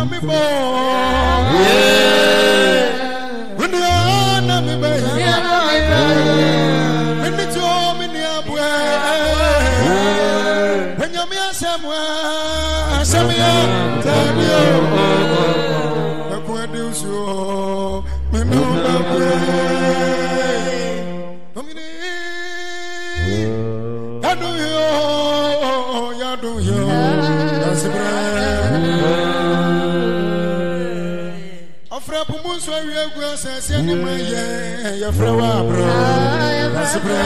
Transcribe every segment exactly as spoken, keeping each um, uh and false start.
me bo. When you are me bo. When you told me near boy. When you me somewhere, somewhere, tell you. I can't do so. Me no love. Yadu yo, yadu yo, asibre. Afra pumunso wiegu asase ni maye, ya frawa bro, asibre.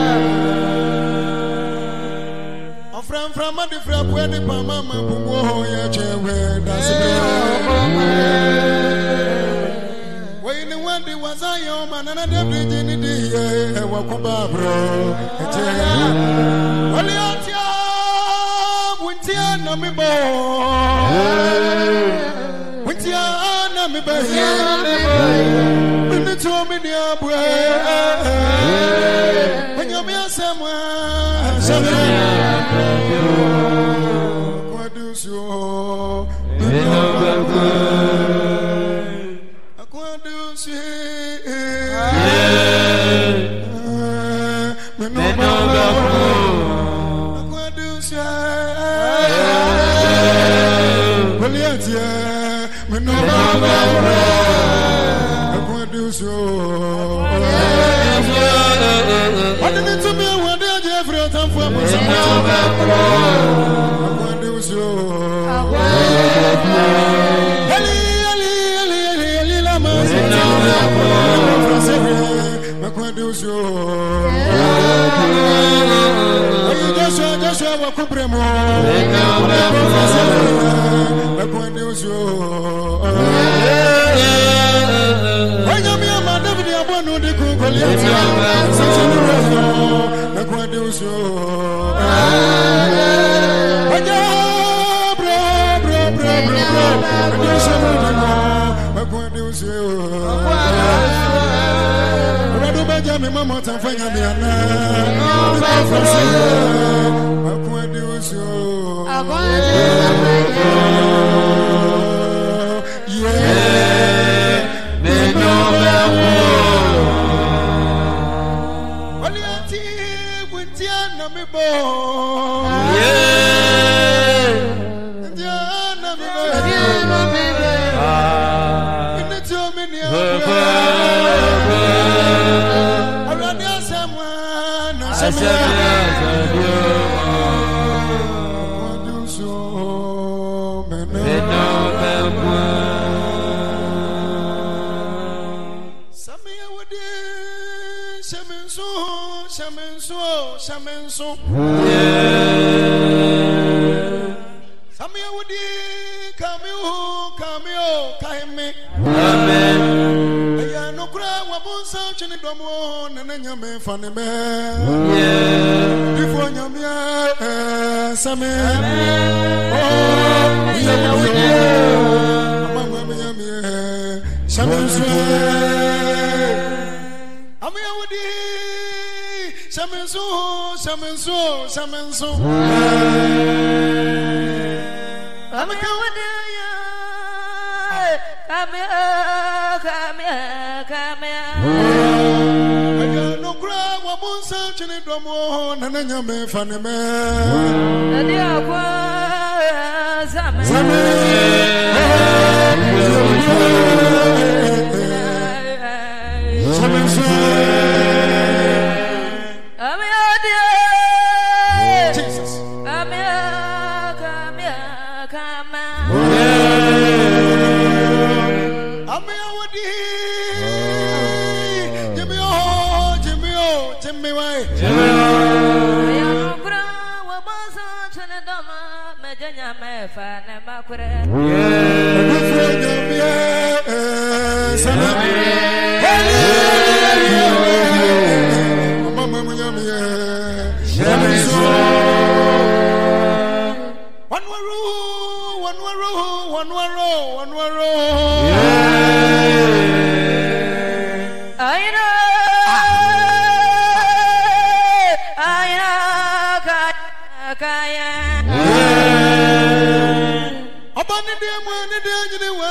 Afra afra madi fra pwede pa mama pumo ya chewe, asibre. When the one day was I young man and I did it, yeah, Wakuba, bro. Only out here, Wintia, Namibo. Wintia, Namibo. When the two million boy, when you're near somewhere, somewhere, what do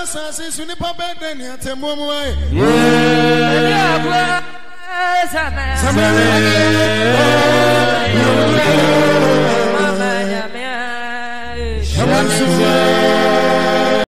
assassin, Sunipa Beden, and Temuay. Yeah,